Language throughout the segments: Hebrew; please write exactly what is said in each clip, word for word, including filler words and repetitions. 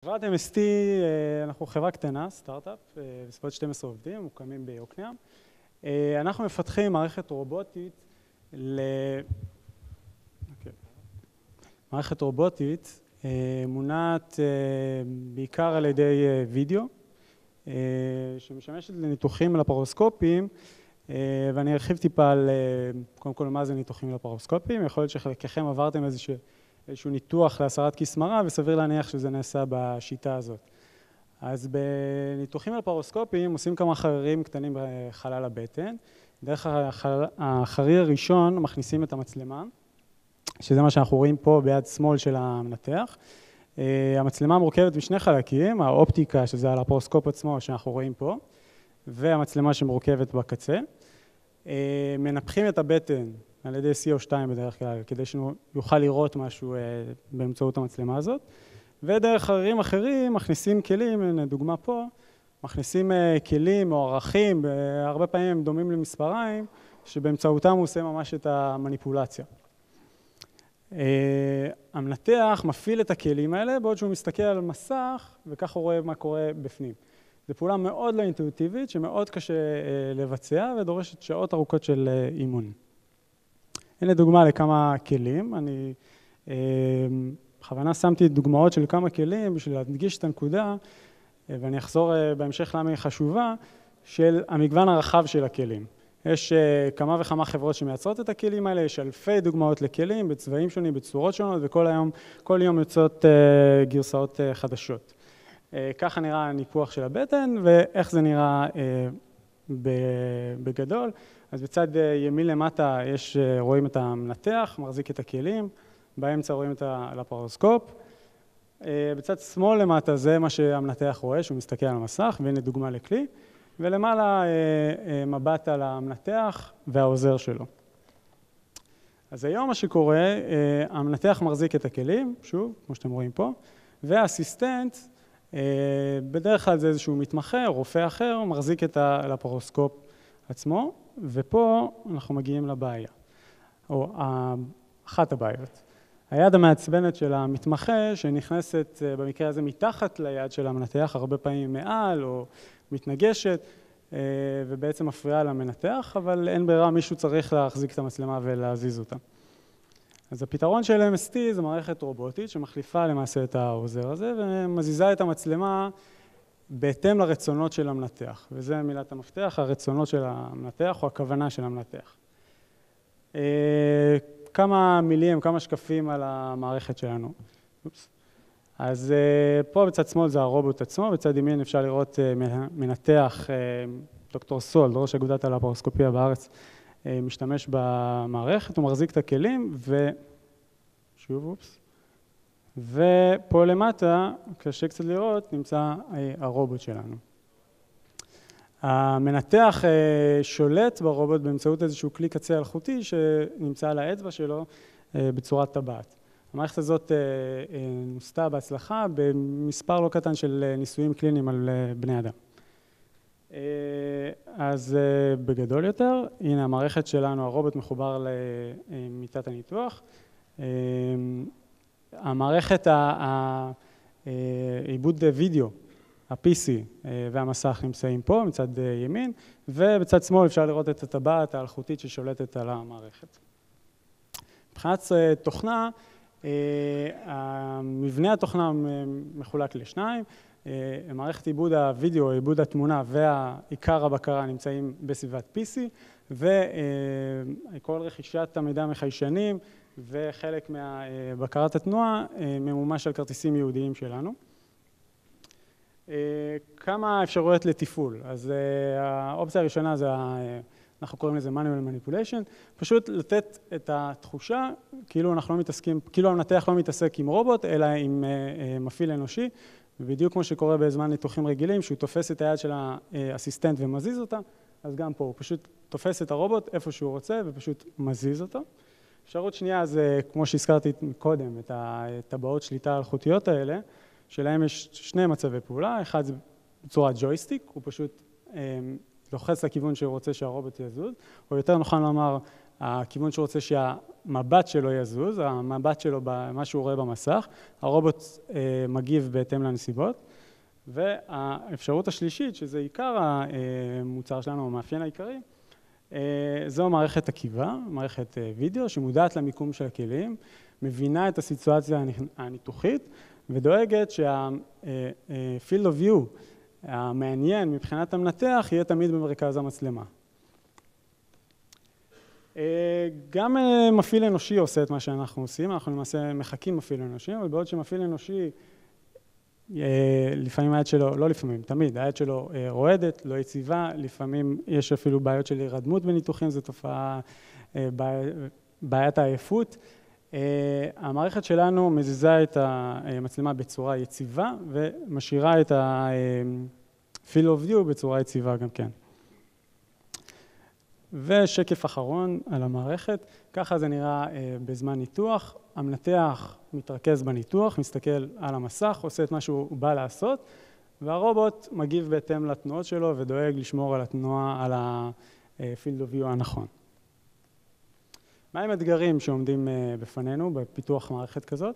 חברת אם אס טי, אנחנו חברה קטנה, סטארט-אפ, בסביבות שנים עשר עובדים, מוקמים ביוקנעם. אנחנו מפתחים מערכת רובוטית ל... מערכת רובוטית מונעת בעיקר על ידי וידאו, שמשמשת לניתוחים לפרוסקופיים, ואני ארחיב טיפה על קודם כל מה זה ניתוחים לפרוסקופיים. יכול להיות שחלקכם עברתם איזשהו איזשהו ניתוח להסרת כיס מרה, וסביר להניח שזה נעשה בשיטה הזאת. אז בניתוחים לפרוסקופיים עושים כמה חרירים קטנים בחלל הבטן. דרך החריר הראשון מכניסים את המצלמה, שזה מה שאנחנו רואים פה ביד שמאל של המנתח. המצלמה מורכבת משני חלקים, האופטיקה, שזה על הפרוסקופ עצמו שאנחנו רואים פה, והמצלמה שמורכבת בקצה. מנפחים את הבטן על ידי סי או שתיים בדרך כלל, כדי שיוכל לראות משהו באמצעות המצלמה הזאת. ודרך חרירים אחרים מכניסים כלים, דוגמה פה, מכניסים כלים או ערכים, הרבה פעמים הם דומים למספריים, שבאמצעותם הוא עושה ממש את המניפולציה. המנתח מפעיל את הכלים האלה, בעוד שהוא מסתכל על מסך, וכך הוא רואה מה קורה בפנים. זו פעולה מאוד לא אינטואיטיבית, שמאוד קשה לבצע, ודורשת שעות ארוכות של אימון. הנה דוגמה לכמה כלים. אני בכוונה שמתי דוגמאות של כמה כלים בשביל להדגיש את הנקודה, ואני אחזור בהמשך למה היא חשובה, של המגוון הרחב של הכלים. יש כמה וכמה חברות שמייצרות את הכלים האלה, יש אלפי דוגמאות לכלים בצבעים שונים, בצורות שונות, וכל היום, כל יום יוצאות גרסאות חדשות. ככה נראה הניפוח של הבטן, ואיך זה נראה בגדול. אז בצד ימין למטה יש, רואים את המנתח, מחזיק את הכלים, באמצע רואים את הלפרוסקופ. בצד שמאל למטה זה מה שהמנתח רואה, שהוא מסתכל על המסך, והנה דוגמה לכלי, ולמעלה מבט על המנתח והעוזר שלו. אז היום מה שקורה, המנתח מחזיק את הכלים, שוב, כמו שאתם רואים פה, והאסיסטנט, בדרך כלל זה איזשהו מתמחה, רופא אחר, מחזיק את הלפרוסקופ עצמו, ופה אנחנו מגיעים לבעיה, או אחת הבעיות. היד המעצבנת של המתמחה, שנכנסת במקרה הזה מתחת ליד של המנתח, הרבה פעמים מעל או מתנגשת, ובעצם מפריעה למנתח, אבל אין ברירה, מישהו צריך להחזיק את המצלמה ולהזיז אותה. אז הפתרון של אם אס טי זה מערכת רובוטית שמחליפה למעשה את העוזר הזה, ומזיזה את המצלמה בהתאם לרצונות של המנתח. וזה מילת המפתח, הרצונות של המנתח או הכוונה של המנתח. כמה מילים, כמה שקפים על המערכת שלנו. אופס. אז פה בצד שמאל זה הרובוט עצמו, בצד ימין אפשר לראות מנתח, דוקטור סולד, ראש אגודת הלפרוסקופיה בארץ, משתמש במערכת, הוא מחזיק את הכלים, ו... שוב, אופס. ופה למטה, קשה קצת לראות, נמצא הרובוט שלנו. המנתח שולט ברובוט באמצעות איזשהו כלי קצה אלחוטי שנמצא על האצבע שלו בצורת טבעת. המערכת הזאת נוסתה בהצלחה במספר לא קטן של ניסויים קליניים על בני אדם. אז בגדול יותר, הנה המערכת שלנו, הרובוט מחובר למיטת הניתוח. המערכת העיבוד וידאו, ה-פי סי והמסך נמצאים פה מצד ימין, ובצד שמאל אפשר לראות את הטבעת האלחוטית ששולטת על המערכת. מבחינת תוכנה, מבנה התוכנה מחולק לשניים, מערכת עיבוד הוידאו, עיבוד התמונה והעיקר הבקרה נמצאים בסביבת פי סי, וכל רכישת המידע מחיישנים וחלק מהבקרת התנועה ממומש על כרטיסים ייעודיים שלנו. כמה אפשרויות לתפעול. אז האופציה הראשונה זה, אנחנו קוראים לזה manual manipulation, פשוט לתת את התחושה כאילו אנחנו לא מתעסקים, כאילו המנתח לא מתעסק עם רובוט, אלא עם מפעיל אנושי, ובדיוק כמו שקורה בזמן ניתוחים רגילים, שהוא תופס את היד של האסיסטנט ומזיז אותה, אז גם פה הוא פשוט תופס את הרובוט איפה שהוא רוצה וצ'פשוט מזיז אותו. אפשרות שנייה זה, כמו שהזכרתי קודם, את הטבעות שליטה אלחוטיות האלה, שלהם יש שני מצבי פעולה, אחד זה בצורת ג'ויסטיק, הוא פשוט לוחץ לכיוון שהוא רוצה שהרובוט יזוז, או יותר נכון לומר, הכיוון שהוא רוצה שהמבט שלו יזוז, המבט שלו במה שהוא רואה במסך, הרובוט מגיב בהתאם לנסיבות, והאפשרות השלישית, שזה עיקר המוצר שלנו, המאפיין העיקרי, זו מערכת עקיבה, מערכת וידאו, שמודעת למיקום של הכלים, מבינה את הסיטואציה הניתוחית, ודואגת שה-field of view המעניין מבחינת המנתח יהיה תמיד במרכז המצלמה. גם מפעיל אנושי עושה את מה שאנחנו עושים, אנחנו למעשה מחכים מפעיל אנושי, אבל בעוד שמפעיל אנושי, לפעמים היד שלו, לא לפעמים, תמיד, היד שלו רועדת, לא יציבה, לפעמים יש אפילו בעיות של הירדמות בניתוחים, זו תופעה, בעיית העייפות. המערכת שלנו מזיזה את המצלמה בצורה יציבה, ומשאירה את ה-field of view בצורה יציבה גם כן. ושקף אחרון על המערכת, ככה זה נראה בזמן ניתוח, המנתח מתרכז בניתוח, מסתכל על המסך, עושה את מה שהוא בא לעשות, והרובוט מגיב בהתאם לתנועות שלו ודואג לשמור על התנועה, על ה-field of view הנכון. מהם האתגרים שעומדים בפנינו בפיתוח מערכת כזאת?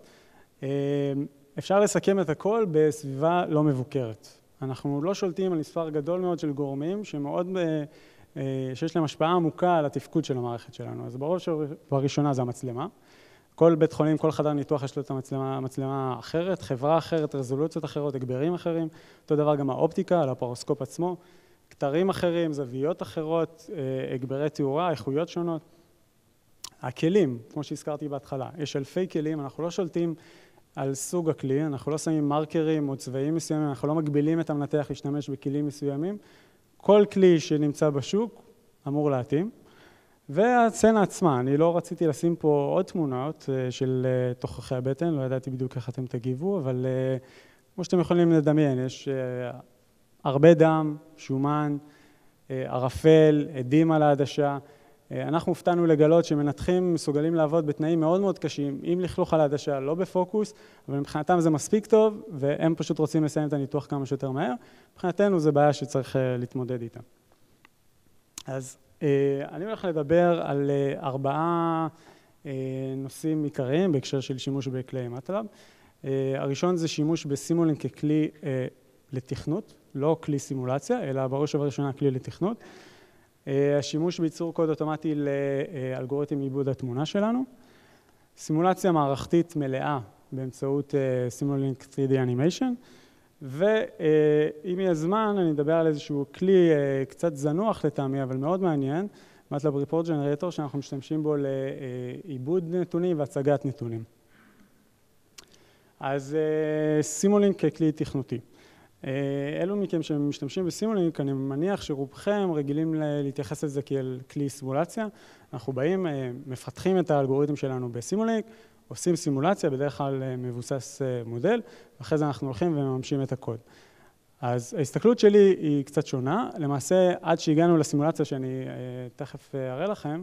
אפשר לסכם את הכל בסביבה לא מבוקרת. אנחנו לא שולטים על מספר גדול מאוד של גורמים שמאוד, שיש להם השפעה עמוקה על התפקוד של המערכת שלנו. אז בראש ובראשונה זה המצלמה. כל בית חולים, כל חדר ניתוח יש לו את המצלמה, מצלמה אחרת, חברה אחרת, רזולוציות אחרות, הגברים אחרים. אותו דבר גם האופטיקה, על הפרוסקופ עצמו, כתרים אחרים, זוויות אחרות, הגברי תאורה, איכויות שונות. הכלים, כמו שהזכרתי בהתחלה, יש אלפי כלים, אנחנו לא שולטים על סוג הכלי, אנחנו לא שמים מרקרים או צבעים מסוימים, אנחנו לא מגבילים את המנתח להשתמש בכלים מסוימים. כל כלי שנמצא בשוק אמור להתאים. והסצנה עצמה, אני לא רציתי לשים פה עוד תמונות של תוככי הבטן, לא ידעתי בדיוק איך אתם תגיבו, אבל כמו שאתם יכולים לדמיין, יש הרבה דם, שומן, ערפל, עדים על העדשה. אנחנו הופתענו לגלות שמנתחים מסוגלים לעבוד בתנאים מאוד מאוד קשים, עם לכלוך על העדשה, לא בפוקוס, אבל מבחינתם זה מספיק טוב, והם פשוט רוצים לסיים את הניתוח כמה שיותר מהר. מבחינתנו זה בעיה שצריך להתמודד איתה. אז אני הולך לדבר על ארבעה נושאים עיקריים בהקשר של שימוש בכלי מטלאב. הראשון זה שימוש בסימולינק ככלי לתכנות, לא כלי סימולציה, אלא בראש ובראשונה כלי לתכנות. השימוש בייצור קוד אוטומטי לאלגוריתם עיבוד התמונה שלנו. סימולציה מערכתית מלאה באמצעות סימולינק תרי די Animation. ואם יהיה זמן, אני אדבר על איזשהו כלי קצת זנוח לטעמי, אבל מאוד מעניין, MATLAB Report Generator, שאנחנו משתמשים בו לעיבוד נתונים והצגת נתונים. אז סימולינק ככלי תכנותי. אלו מכם שמשתמשים בסימולינק, אני מניח שרובכם רגילים להתייחס לזה כאל כלי סימולציה. אנחנו באים, מפתחים את האלגוריתם שלנו בסימולינק, עושים סימולציה, בדרך כלל מבוסס מודל, ואחרי זה אנחנו הולכים ומממשים את הקוד. אז ההסתכלות שלי היא קצת שונה. למעשה, עד שהגענו לסימולציה שאני תכף אראה לכם,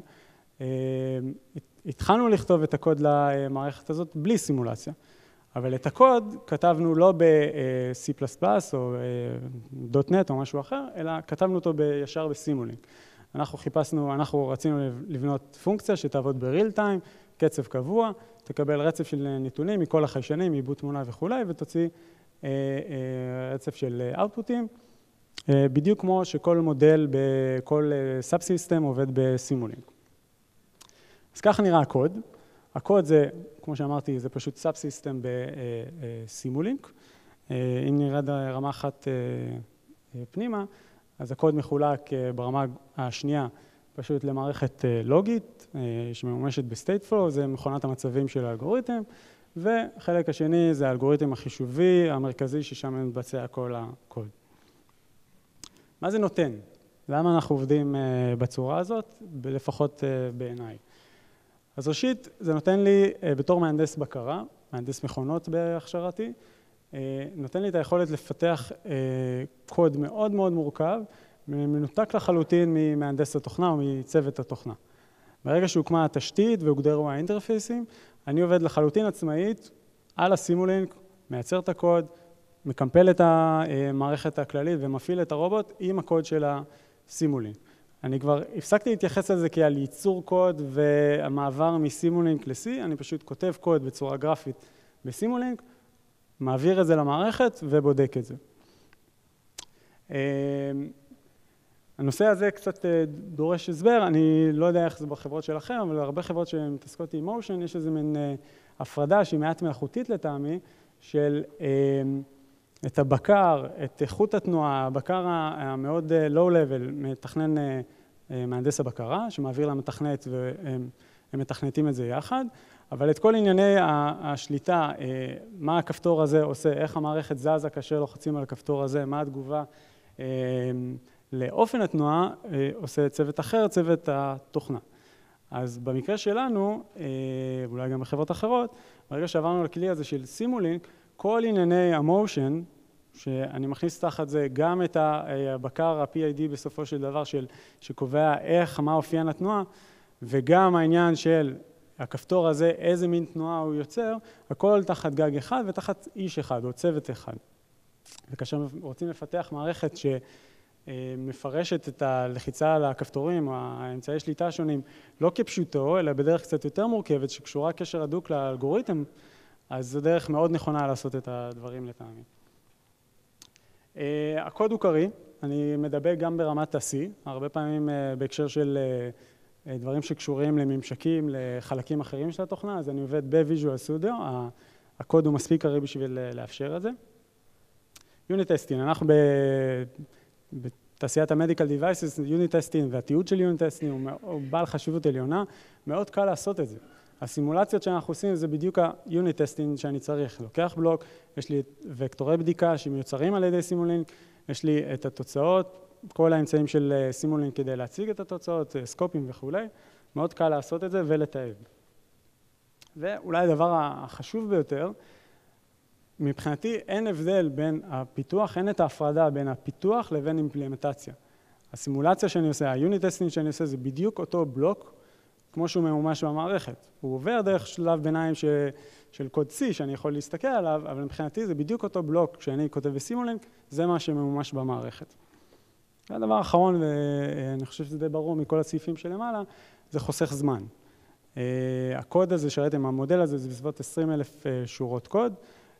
התחלנו לכתוב את הקוד למערכת הזאת בלי סימולציה. אבל את הקוד כתבנו לא ב-C פלס פלס או דוט נט או משהו אחר, אלא כתבנו אותו ישר בסימולינק. אנחנו חיפשנו, אנחנו רצינו לבנות פונקציה שתעבוד בריל טיים, קצב קבוע, תקבל רצף של נתונים מכל החיישנים, עיבוד תמונה וכו', ותוציא רצף של אאוטפוטים, בדיוק כמו שכל מודל בכל סאב-סיסטם עובד בסימולינק. אז ככה נראה הקוד. הקוד זה, כמו שאמרתי, זה פשוט סאב-סיסטם בסימולינק. אם נרד רמה אחת פנימה, אז הקוד מחולק ברמה השנייה פשוט למערכת לוגית שממומשת בסטייט פלואו, זה מכונת המצבים של האלגוריתם, וחלק השני זה האלגוריתם החישובי המרכזי ששם מתבצע כל הקוד. מה זה נותן? למה אנחנו עובדים בצורה הזאת? לפחות בעיניי. אז ראשית, זה נותן לי בתור מהנדס בקרה, מהנדס מכונות בהכשרתי, נותן לי את היכולת לפתח קוד מאוד מאוד מורכב, מנותק לחלוטין ממהנדס התוכנה או מצוות התוכנה. ברגע שהוקמה התשתית והוגדרו האינטרפייסים, אני עובד לחלוטין עצמאית על הסימולינק, מייצר את הקוד, מקמפל את המערכת הכללית ומפעיל את הרובוט עם הקוד של הסימולינק. אני כבר הפסקתי להתייחס לזה כעל ייצור קוד והמעבר מסימולינק ל-C, אני פשוט כותב קוד בצורה גרפית בסימולינק, מעביר את זה למערכת ובודק את זה. הנושא הזה קצת דורש הסבר, אני לא יודע איך זה בחברות שלכם, אבל הרבה חברות שמתעסקות עם מושן, יש איזו מין הפרדה שהיא מעט מלאכותית לטעמי, של את הבקר, את איכות התנועה, הבקר המאוד low-level, מתכנן מהנדס הבקרה, שמעביר למתכנת והם מתכנתים את זה יחד, אבל את כל ענייני השליטה, מה הכפתור הזה עושה, איך המערכת זזה כאשר לוחצים על הכפתור הזה, מה התגובה לאופן התנועה, עושה צוות אחר, צוות התוכנה. אז במקרה שלנו, אולי גם בחברות אחרות, ברגע שעברנו לכלי הזה של סימולינק, כל ענייני המושן, שאני מכניס תחת זה גם את הבקר, ה-פי איי די בסופו של דבר, של, שקובע איך, מה אופיין התנועה, וגם העניין של הכפתור הזה, איזה מין תנועה הוא יוצר, הכל תחת גג אחד ותחת איש אחד, או צוות אחד. וכאשר רוצים לפתח מערכת שמפרשת את הלחיצה על הכפתורים, או האמצעי שליטה השונים, לא כפשוטו, אלא בדרך קצת יותר מורכבת, שקשורה קשר הדוק לאלגוריתם, אז זו דרך מאוד נכונה לעשות את הדברים לטעמי. Uh, הקוד הוא קריא, אני מדבק גם ברמת ה-C, הרבה פעמים uh, בהקשר של uh, דברים שקשורים לממשקים, לחלקים אחרים של התוכנה, אז אני עובד ב-Visual Studio, הקוד הוא מספיק קריא בשביל uh, לאפשר את זה. Unit Testing, אנחנו בתעשיית ה-Medical Devices, Unit Testing והתיעוד של Unit Testing הוא, הוא בעל חשיבות עליונה, מאוד קל לעשות את זה. הסימולציות שאנחנו עושים זה בדיוק ה-Unit Testing שאני צריך. לוקח בלוק, יש לי וקטורי בדיקה שמיוצרים על ידי סימולינק, יש לי את התוצאות, כל האמצעים של סימולינק כדי להציג את התוצאות, סקופים וכו'. מאוד קל לעשות את זה ולתעד. ואולי הדבר החשוב ביותר, מבחינתי אין הבדל בין הפיתוח, אין את ההפרדה בין הפיתוח לבין אימפלמנטציה. הסימולציה שאני עושה, ה-Unit Testing שאני עושה זה בדיוק אותו בלוק, כמו שהוא ממומש במערכת. הוא עובר דרך שלב ביניים ש... של קוד C שאני יכול להסתכל עליו, אבל מבחינתי זה בדיוק אותו בלוק שאני כותב בסימולינק, זה מה שממומש במערכת. והדבר האחרון, ואני חושב שזה די ברור מכל הסעיפים שלמעלה, זה חוסך זמן. הקוד הזה שראיתם, המודל הזה, זה בסביבות עשרים אלף שורות קוד.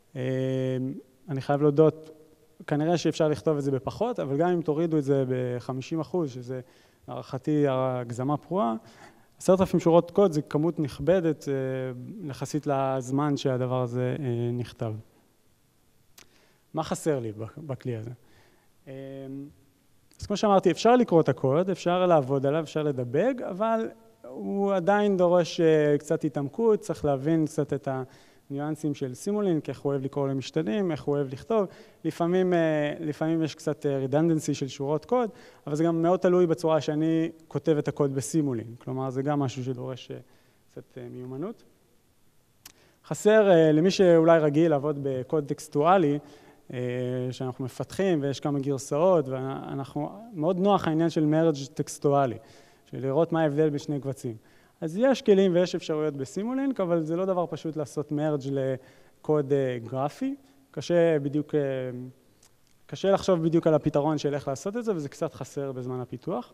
אני חייב להודות, כנראה שאפשר לכתוב את זה בפחות, אבל גם אם תורידו את זה ב-חמישים אחוז, שזה להערכתי הגזמה פרועה, עשרת אלפים שורות קוד זה כמות נכבדת יחסית לזמן שהדבר הזה נכתב. מה חסר לי בכלי הזה? אז כמו שאמרתי, אפשר לקרוא את הקוד, אפשר לעבוד עליו, אפשר לדבק, אבל הוא עדיין דורש קצת התעמקות, צריך להבין קצת את הניואנסים של סימולינק, איך הוא אוהב לקרוא למשתנים, איך הוא אוהב לכתוב. לפעמים, לפעמים יש קצת redundancy של שורות קוד, אבל זה גם מאוד תלוי בצורה שאני כותב את הקוד בסימולינק. כלומר, זה גם משהו שדורש קצת מיומנות. חסר, למי שאולי רגיל לעבוד בקוד טקסטואלי, שאנחנו מפתחים ויש כמה גרסאות, ואנחנו, מאוד נוח העניין של מרג' טקסטואלי, של לראות מה ההבדל בשני קבצים. אז יש כלים ויש אפשרויות בסימולינק, אבל זה לא דבר פשוט לעשות מרג' לקוד גרפי. קשה בדיוק, קשה לחשוב בדיוק על הפתרון של איך לעשות את זה, וזה קצת חסר בזמן הפיתוח.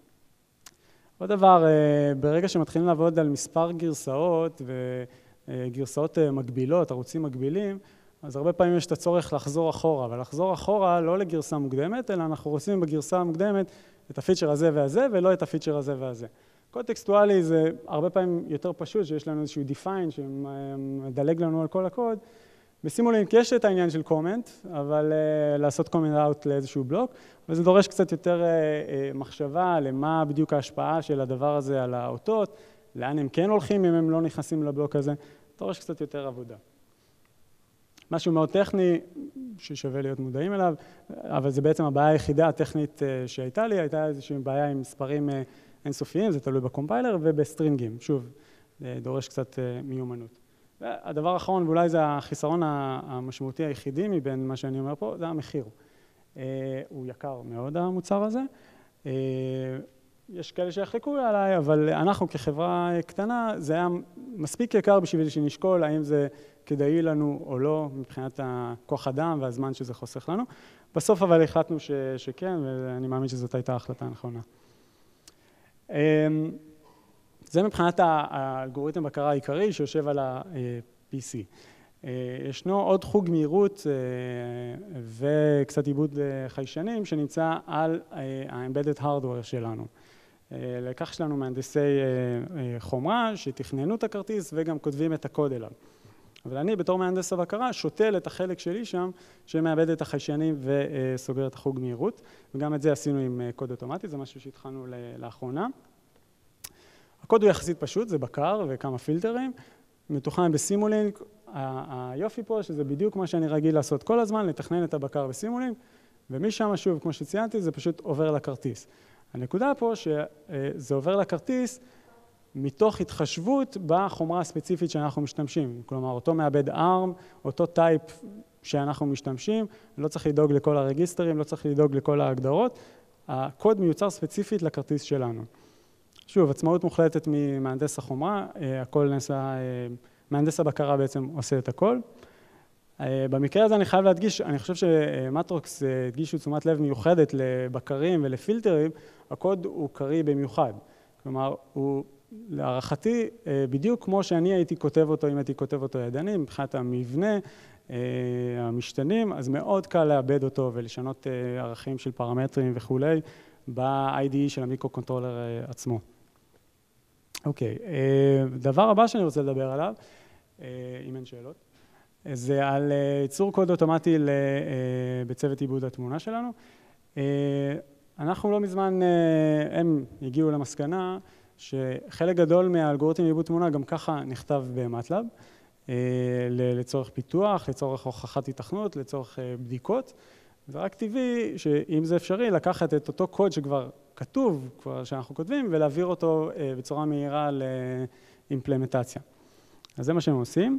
עוד דבר, ברגע שמתחילים לעבוד על מספר גרסאות וגרסאות מקבילות, ערוצים מקבילים, אז הרבה פעמים יש את הצורך לחזור אחורה, אבל לחזור אחורה לא לגרסה מוקדמת, אלא אנחנו רוצים בגרסה המוקדמת את הפיצ'ר הזה והזה, ולא את הפיצ'ר הזה והזה. קוד טקסטואלי זה הרבה פעמים יותר פשוט, שיש לנו איזשהו define שמדלג לנו על כל הקוד. בסימולינק יש את העניין של קומנט, אבל uh, לעשות קומנט אאוט לאיזשהו בלוק, וזה דורש קצת יותר uh, uh, מחשבה למה בדיוק ההשפעה של הדבר הזה על האותות, לאן הם כן הולכים אם הם לא נכנסים לבלוק הזה, דורש קצת יותר עבודה. משהו מאוד טכני ששווה להיות מודעים אליו, אבל זה בעצם הבעיה היחידה הטכנית uh, שהייתה לי, הייתה איזושהי בעיה עם מספרים uh, אינסופיים, זה תלוי בקומפיילר ובסטרינגים, שוב, דורש קצת מיומנות. והדבר האחרון, ואולי זה החיסרון המשמעותי היחידי מבין מה שאני אומר פה, זה המחיר. הוא יקר מאוד המוצר הזה. יש כאלה שיחלקו עליי, אבל אנחנו כחברה קטנה, זה היה מספיק יקר בשביל שנשקול האם זה כדאי לנו או לא, מבחינת הכוח אדם והזמן שזה חוסך לנו. בסוף אבל החלטנו ש- שכן, ואני מאמין שזאת הייתה ההחלטה הנכונה. זה מבחינת האלגוריתם בקרה העיקרי שיושב על ה-פי סי. ישנו עוד חוג מהירות וקצת עיבוד חיישנים שנמצא על ה-Embedded Hardware שלנו. לכך יש לנו מהנדסי חומרה שתכננו את הכרטיס וגם כותבים את הקוד אליו. אבל אני בתור מהנדס הבקרה שותל את החלק שלי שם שמאבד את החיישנים וסוגר את החוג מהירות, וגם את זה עשינו עם קוד אוטומטי, זה משהו שהתחלנו לאחרונה. הקוד הוא יחסית פשוט, זה בקר וכמה פילטרים, מתוכנן בסימולינק. היופי פה שזה בדיוק מה שאני רגיל לעשות כל הזמן, לתכנן את הבקר בסימולינק, ומשם שוב, כמו שציינתי, זה פשוט עובר לכרטיס. הנקודה פה שזה עובר לכרטיס מתוך התחשבות בחומרה הספציפית שאנחנו משתמשים. כלומר, אותו מעבד ארם, אותו טייפ שאנחנו משתמשים, לא צריך לדאוג לכל הרגיסטרים, לא צריך לדאוג לכל ההגדרות. הקוד מיוצר ספציפית לכרטיס שלנו. שוב, עצמאות מוחלטת ממהנדס החומרה, הכל נעשה, מהנדס הבקרה בעצם עושה את הכל. במקרה הזה אני חייב להדגיש, אני חושב שמטרוקס הדגישו תשומת לב מיוחדת לבקרים ולפילטרים, הקוד הוא קרי במיוחד. כלומר, הוא להערכתי בדיוק כמו שאני הייתי כותב אותו, אם הייתי כותב אותו ידני, מבחינת המבנה, המשתנים, אז מאוד קל לאבד אותו ולשנות ערכים של פרמטרים וכולי, ב-איי די אי של המיקרו-קונטרולר עצמו. אוקיי, דבר הבא שאני רוצה לדבר עליו, אם אין שאלות, זה על ייצור קוד אוטומטי בצוות עיבוד התמונה שלנו. אנחנו לא מזמן, הם הגיעו למסקנה שחלק גדול מהאלגוריתם עיבוד תמונה גם ככה נכתב במטלב, לצורך פיתוח, לצורך הוכחת היתכנות, לצורך בדיקות. זה רק טבעי שאם זה אפשרי, לקחת את אותו קוד שכבר כתוב, כבר שאנחנו כותבים, ולהעביר אותו בצורה מהירה לאימפלמנטציה. אז זה מה שהם עושים.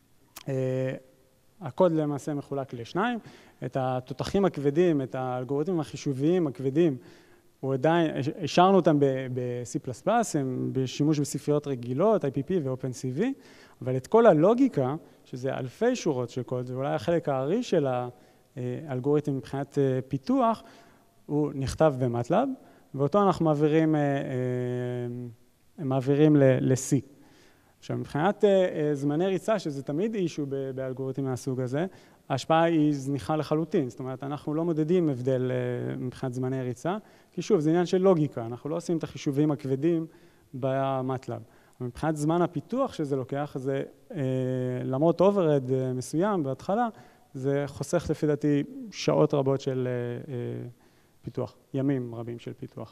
הקוד למעשה מחולק לשניים. את התותחים הכבדים, את האלגוריתמים החישוביים הכבדים, הוא עדיין, השארנו אותם ב-סי פלס פלס, הם בשימוש בספריות רגילות, איי פי פי ו-OpenCV, אבל את כל הלוגיקה, שזה אלפי שורות של קוד, זה אולי החלק הארי של האלגוריתם מבחינת פיתוח, הוא נכתב במטלב, ואותו אנחנו מעבירים, מעבירים ל-C. עכשיו, מבחינת זמני ריצה, שזה תמיד אישו באלגוריתמים מהסוג הזה, ההשפעה היא זניחה לחלוטין, זאת אומרת, אנחנו לא מודדים הבדל מבחינת זמני ריצה, כי שוב, זה עניין של לוגיקה, אנחנו לא עושים את החישובים הכבדים במטלב. מבחינת זמן הפיתוח שזה לוקח, זה למרות אוברד מסוים בהתחלה, זה חוסך לפי דעתי שעות רבות של פיתוח, ימים רבים של פיתוח.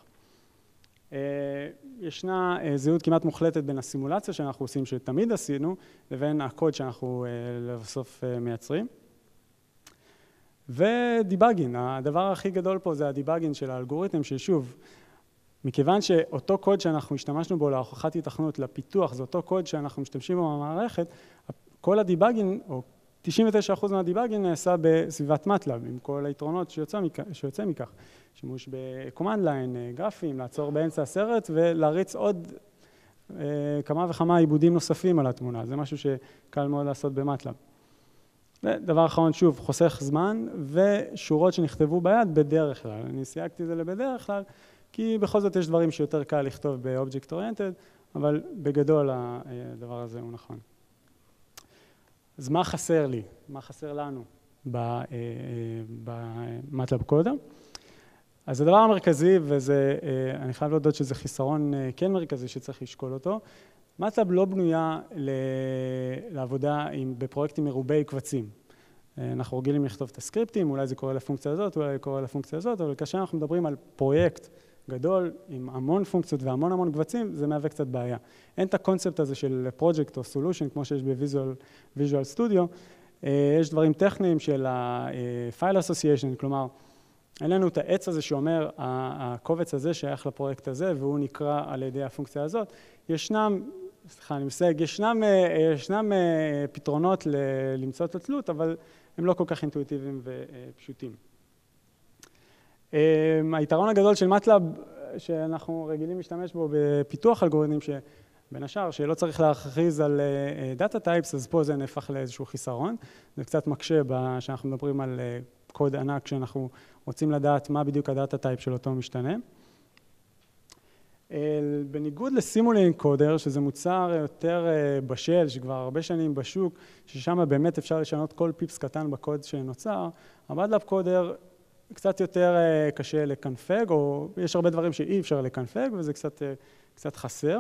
ישנה זהות כמעט מוחלטת בין הסימולציה שאנחנו עושים, שתמיד עשינו, לבין הקוד שאנחנו לבסוף מייצרים. ודיבאגין, הדבר הכי גדול פה זה הדיבאגין של האלגוריתם, ששוב, מכיוון שאותו קוד שאנחנו השתמשנו בו להוכחת היתכנות לפיתוח, זה אותו קוד שאנחנו משתמשים בו במערכת, כל הדיבאגין, או תשעים ותשעה אחוז מהדיבאגין נעשה בסביבת מטלב, עם כל היתרונות שיוצא מכך, שיוצא מכך. שימוש בקומנד ליין, גרפים, לעצור באמצע הסרט ולהריץ עוד אה, כמה וכמה עיבודים נוספים על התמונה. זה משהו שקל מאוד לעשות במטלב. ודבר אחרון, שוב, חוסך זמן ושורות שנכתבו ביד בדרך כלל. אני סייגתי את זה לבדרך כלל, כי בכל זאת יש דברים שיותר קל לכתוב ב-Object Oriented, אבל בגדול הדבר הזה הוא נכון. אז מה חסר לי? מה חסר לנו במטלב קודר? אז הדבר המרכזי, וזה, אני חייב להודות שזה חיסרון כן מרכזי שצריך לשקול אותו, מטלב לא בנויה לעבודה עם, בפרויקטים מרובי קבצים. אנחנו רגילים לכתוב את הסקריפטים, אולי זה קורה לפונקציה הזאת, אולי זה קורה לפונקציה הזאת, אבל כאשר אנחנו מדברים על פרויקט גדול עם המון פונקציות והמון המון קבצים, זה מהווה קצת בעיה. אין את הקונספט הזה של פרויקט או סולושן, כמו שיש בוויז'ואל סטודיו. יש דברים טכניים של ה-File Association, כלומר, אין לנו את העץ הזה שאומר, הקובץ הזה שייך לפרויקט הזה, והוא נקרא על ידי הפונקציה הזאת. ישנם, סליחה, אני מסייג, ישנם, ישנם פתרונות למצוא את התלות, אבל הם לא כל כך אינטואיטיביים ופשוטים. היתרון הגדול של מטלב, שאנחנו רגילים להשתמש בו בפיתוח אלגוריתמים, שבין השאר, שלא צריך להכריז על דאטה טייפס, אז פה זה נהפך לאיזשהו חיסרון. זה קצת מקשה שאנחנו מדברים על קוד ענק, כשאנחנו רוצים לדעת מה בדיוק הדאטה טייפ של אותו משתנה. בניגוד לסימולי אנקודר, שזה מוצר יותר בשל, שכבר הרבה שנים בשוק, ששם באמת אפשר לשנות כל פיפס קטן בקוד שנוצר, המטלב קודר קצת יותר קשה לקנפג, או יש הרבה דברים שאי אפשר לקנפג, וזה קצת, קצת חסר.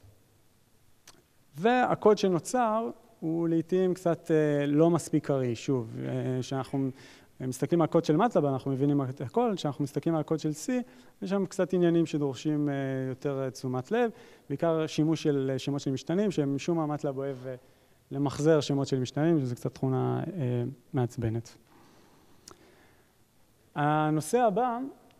והקוד שנוצר הוא לעתים קצת לא מספיק קריא, שוב, שאנחנו מסתכלים על הקוד של מטלב, אנחנו מבינים את הכל, כשאנחנו מסתכלים על הקוד של C, יש שם קצת עניינים שדורשים יותר תשומת לב, בעיקר שימוש של שמות של משתנים, שמשום מה מטלב אוהב למחזר שמות של משתנים, שזו קצת תכונה מעצבנת. הנושא הבא,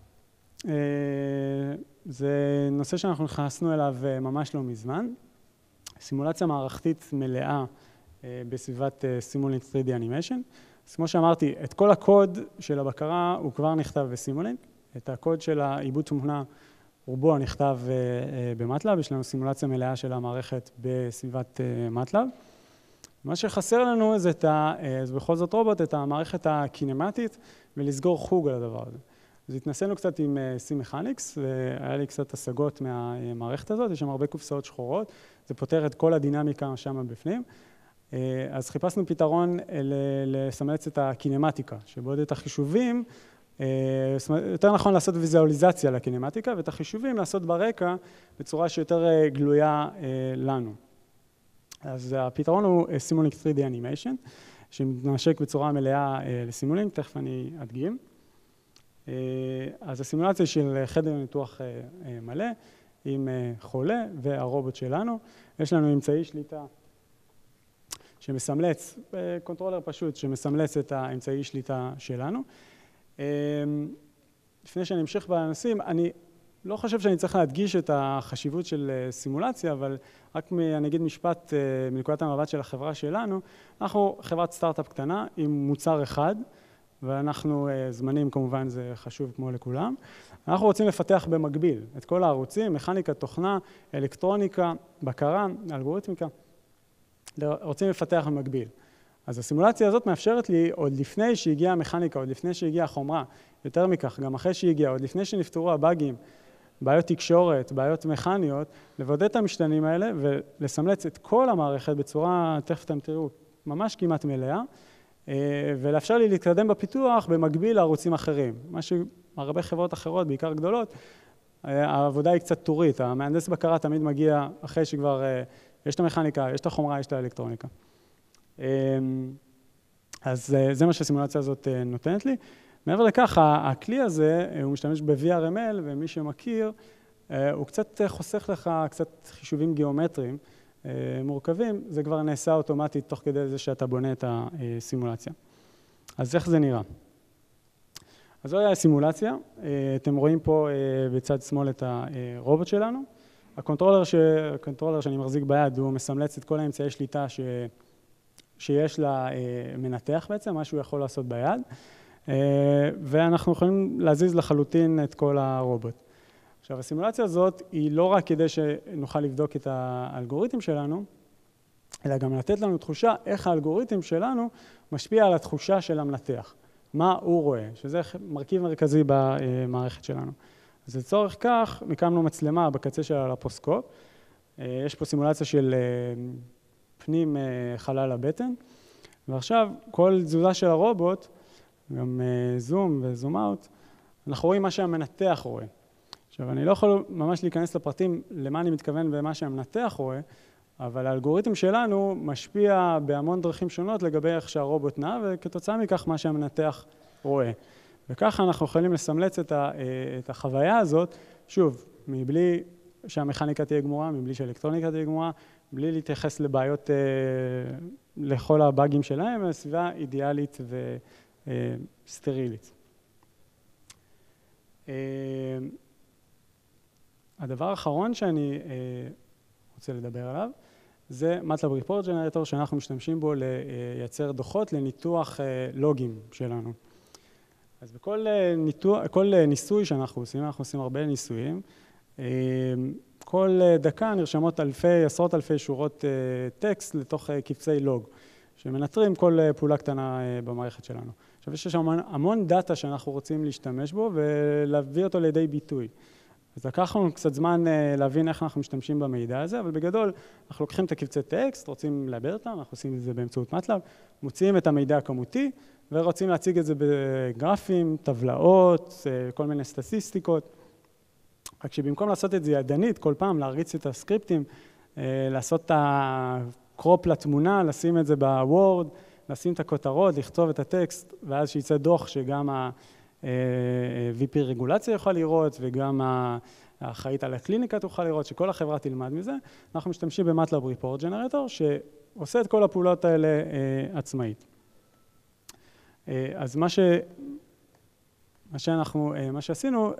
זה נושא שאנחנו נכנסנו אליו ממש לא מזמן, סימולציה מערכתית מלאה בסביבת סימולינק תרי די Animation. אז כמו שאמרתי, את כל הקוד של הבקרה הוא כבר נכתב בסימולינק, את הקוד של העיבוד תמונה רובו נכתב במטלב, יש לנו סימולציה מלאה של המערכת בסביבת מטלב. מה שחסר לנו זה את ה, זה בכל זאת רובוט, את המערכת הקינמטית ולסגור חוג על הדבר הזה. אז התנסינו קצת עם C Mechanics, והיה לי קצת השגות מהמערכת הזאת, יש שם הרבה קופסאות שחורות, זה פותר את כל הדינמיקה שם בפנים. אז חיפשנו פתרון לסמלץ את הקינמטיקה, שבעוד את החישובים, יותר נכון לעשות ויזואליזציה לקינמטיקה, ואת החישובים לעשות ברקע בצורה שיותר גלויה לנו. אז הפתרון הוא סימולינק תרי די Animation, שמתנשק בצורה מלאה לסימולינק, תכף אני אדגים. אז הסימולציה של חדר ניתוח מלא עם חולה והרובוט שלנו. יש לנו אמצעי שליטה שמסמלץ, קונטרולר פשוט שמסמלץ את האמצעי שליטה שלנו. לפני שאני אמשיך בנושאים, אני לא חושב שאני צריך להדגיש את החשיבות של סימולציה, אבל רק אני אגיד משפט מנקודת המבט של החברה שלנו. אנחנו חברת סטארט-אפ קטנה עם מוצר אחד, ואנחנו זמנים כמובן זה חשוב כמו לכולם. אנחנו רוצים לפתח במקביל את כל הערוצים, מכניקה, תוכנה, אלקטרוניקה, בקרה, אלגוריתמיקה. רוצים לפתח במקביל. אז הסימולציה הזאת מאפשרת לי עוד לפני שהגיעה המכניקה, עוד לפני שהגיעה החומרה, יותר מכך, גם אחרי שהגיעה, עוד לפני שנפתרו הבאגים, בעיות תקשורת, בעיות מכניות, לבודד את המשתנים האלה ולסמלץ את כל המערכת בצורה, תכף אתם תראו, ממש כמעט מלאה, ולאפשר לי להתקדם בפיתוח במקביל לערוצים אחרים. מה שהרבה חברות אחרות, בעיקר גדולות, העבודה היא קצת טורית. המהנדס בקרה תמיד מגיע אחרי שכבר יש את המכניקה, יש את החומרה, יש את האלקטרוניקה. אז זה מה שהסימולציה הזאת נותנת לי. מעבר לכך, הכלי הזה, הוא משתמש ב-וי אר אם אל, ומי שמכיר, הוא קצת חוסך לך קצת חישובים גיאומטריים מורכבים, זה כבר נעשה אוטומטית תוך כדי זה שאתה בונה את הסימולציה. אז איך זה נראה? אז זו היה הסימולציה, אתם רואים פה בצד שמאל את הרובוט שלנו. הקונטרולר, ש... הקונטרולר שאני מחזיק ביד הוא מסמלץ את כל האמצעי שליטה ש... שיש למנתח בעצם, מה שהוא יכול לעשות ביד, ואנחנו יכולים להזיז לחלוטין את כל הרובוט. עכשיו, הסימולציה הזאת היא לא רק כדי שנוכל לבדוק את האלגוריתם שלנו, אלא גם לתת לנו תחושה איך האלגוריתם שלנו משפיע על התחושה של המנתח. מה הוא רואה, שזה מרכיב מרכזי במערכת שלנו. אז לצורך כך, הקמנו מצלמה בקצה של הלפרוסקופ. יש פה סימולציה של פנים חלל הבטן, ועכשיו כל תזוזה של הרובוט, גם זום וזום אאוט, אנחנו רואים מה שהמנתח רואה. עכשיו, אני לא יכול ממש להיכנס לפרטים למה אני מתכוון ומה שהמנתח רואה, אבל האלגוריתם שלנו משפיע בהמון דרכים שונות לגבי איך שהרובוט נע, וכתוצאה מכך מה שהמנתח רואה. וככה אנחנו יכולים לסמלץ את, ה, את החוויה הזאת, שוב, מבלי שהמכניקה תהיה גמורה, מבלי שהאלקטרוניקה תהיה גמורה, בלי להתייחס לבעיות, לכל הבאגים שלהם, סביבה אידיאלית וסטרילית. הדבר האחרון שאני רוצה לדבר עליו, זה MATLAB Report Generator שאנחנו משתמשים בו לייצר דוחות לניתוח לוגים שלנו. אז בכל ניתוח, כל ניסוי שאנחנו עושים, אנחנו עושים הרבה ניסויים, כל דקה נרשמות אלפי, עשרות אלפי שורות טקסט לתוך קבצי לוג, שמנטרים כל פעולה קטנה במערכת שלנו. עכשיו, יש שם המון דאטה שאנחנו רוצים להשתמש בו ולהביא אותו לידי ביטוי. אז לקח לנו קצת זמן להבין איך אנחנו משתמשים במידע הזה, אבל בגדול אנחנו לוקחים את הקבצי טקסט, רוצים לעבד אותם, אנחנו עושים את זה באמצעות מטלב, מוציאים את המידע הכמותי ורוצים להציג את זה בגרפים, טבלאות, כל מיני סטטיסטיקות. רק שבמקום לעשות את זה ידנית, כל פעם להריץ את הסקריפטים, לעשות את הקרופ לתמונה, לשים את זה בוורד, לשים את הכותרות, לכתוב את הטקסט, ואז שיצא דוח שגם ה-וי פי רגולציה יוכל לראות, וגם האחראית על הקליניקה תוכל לראות, שכל החברה תלמד מזה. אנחנו משתמשים במטלב ריפורט ג'נרטור, שעושה את כל הפעולות האלה עצמאית. אז מה ש... מה שאנחנו, מה שעשינו,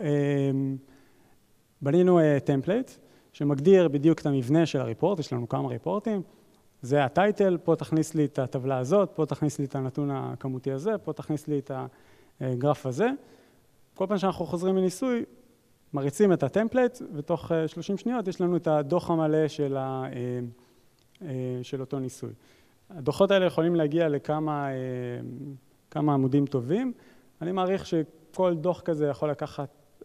בנינו טמפלייט, שמגדיר בדיוק את המבנה של הריפורט, יש לנו כמה ריפורטים, זה הטייטל, פה תכניס לי את הטבלה הזאת, פה תכניס לי את הנתון הכמותי הזה, פה תכניס לי את הגרף הזה. כל פעם שאנחנו חוזרים מניסוי, מריצים את הטמפלייט, ותוך שלושים שניות יש לנו את הדוח המלא של, ה, של אותו ניסוי. הדוחות האלה יכולים להגיע לכמה כמה עמודים טובים. אני מעריך שכל דוח כזה יכול לקחת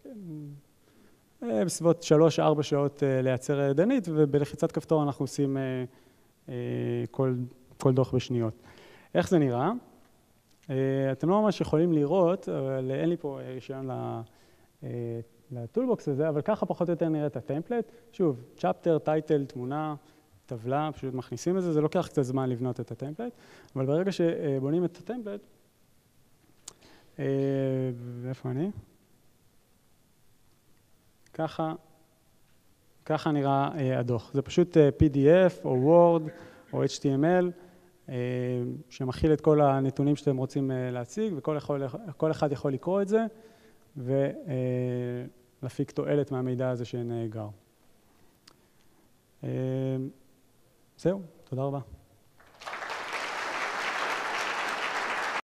בסביבות שלוש ארבע שעות לייצר ידנית, ובלחיצת כפתור אנחנו עושים כל, כל דוח בשניות. איך זה נראה? אתם לא ממש יכולים לראות, אבל אין לי פה רישיון לטולבוקס הזה, אבל ככה פחות או יותר נראה את הטמפלייט. שוב, צ'פטר, טייטל, תמונה, טבלה, פשוט מכניסים את זה, זה לוקח קצת זמן לבנות את הטמפלייט, אבל ברגע שבונים את הטמפלייט, ואיפה אני? ככה, ככה נראה הדוח. זה פשוט פי די אף או וורד או אייץ' טי אם אל, שמכיל את כל הנתונים שאתם רוצים להציג, וכל יכול, כל אחד יכול לקרוא את זה, ולהפיק תועלת מהמידע הזה שנאגר. זהו, תודה רבה.